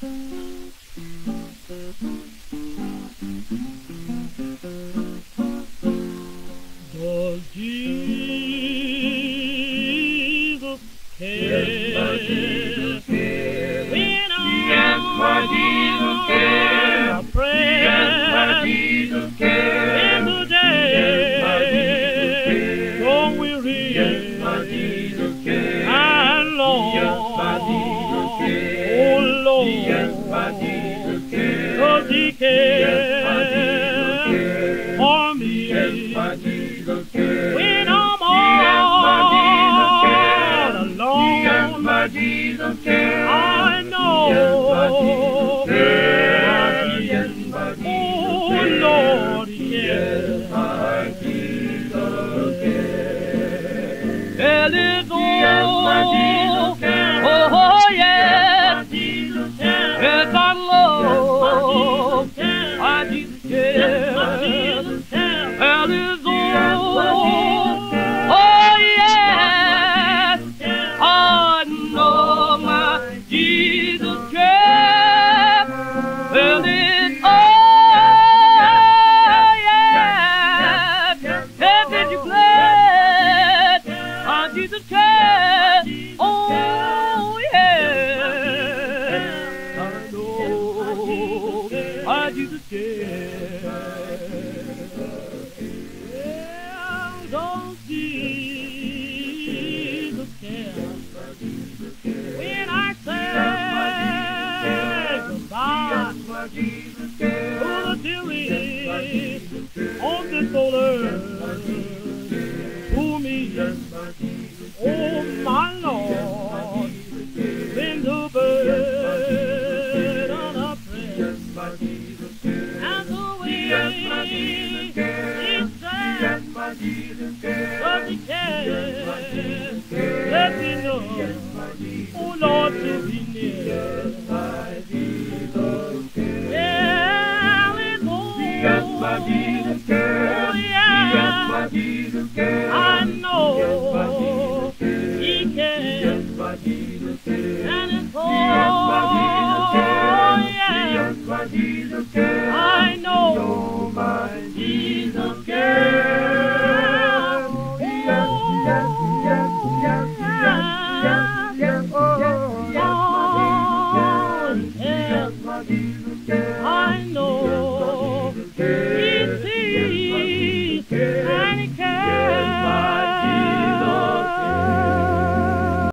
Does Jesus care? Yes, my Jesus cares. When Yes, my Jesus cares. I pray Yes, my Jesus cares. in the day, Yes, my Jesus cares. don't weary, Yes, my Jesus cares. and Lord, Yes, my Jesus cares. oh Lord, Yes, my Jesus cares. does He Yes, my Jesus care cares. for me? Yes, my Jesus cares. When I'm Yes, my Jesus all cares. alone, Yes, my Jesus cares. I know. Yes, my Jesus cares. Yes, my Jesus Oh cares. Lord, Yes, yes. my Jesus cares. Well, it's Yes, my Jesus cares. oh Yes, yes. my Jesus cares. Yes, I love my Jesus cares. Well, it's oh yes. I know my Jesus cares. Well, it's oh yes. Hey, did you glad my Jesus cares? Oh yes. I know my Jesus cares. Well, don't Jesus care when I say goodbye to the dearest on this old earth to me? Oh my Lord, when the burden of prayer and the way it says, but He cares, let me know, oh Lord, to be near.